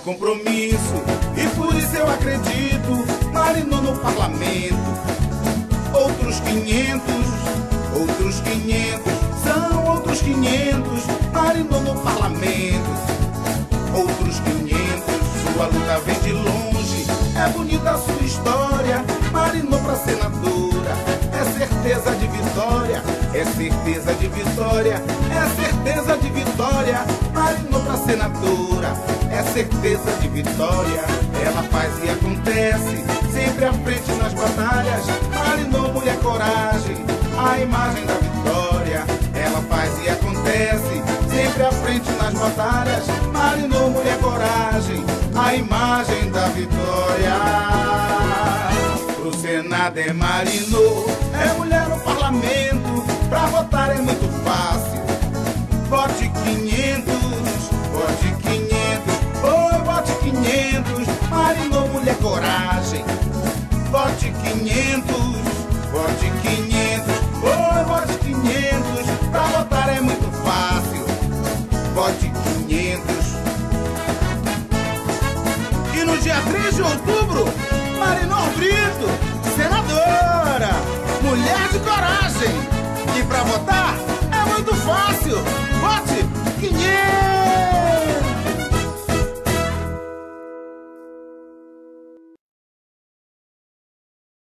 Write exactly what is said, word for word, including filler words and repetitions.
compromisso e por isso eu acredito. Marinô no parlamento. Outros quinhentos, outros quinhentos, são outros quinhentos. Marinô no parlamento. Outros quinhentos, sua luta vem de longe. É bonita a sua história. Marinou pra senadora. É certeza de vitória. É certeza de vitória. É certeza de vitória. Marinou pra senadora. É certeza de vitória. Ela faz e acontece, sempre à frente nas batalhas. Marinou, mulher coragem, a imagem da vitória. Ela faz e acontece, sempre à frente nas batalhas. Marinou, mulher coragem, a imagem da vitória. Pro Senado é Marinô, é mulher no parlamento. Pra votar é muito fácil. Vote quinhentos, vote quinhentos, oi, vote quinhentos. Marinô, mulher coragem. Vote quinhentos, vote quinhentos, oi, vote quinhentos. Pra votar é muito fácil. Vote quinhentos. E no dia três de outubro, Marinô Brito, senadora, mulher de coragem. E pra votar é muito fácil.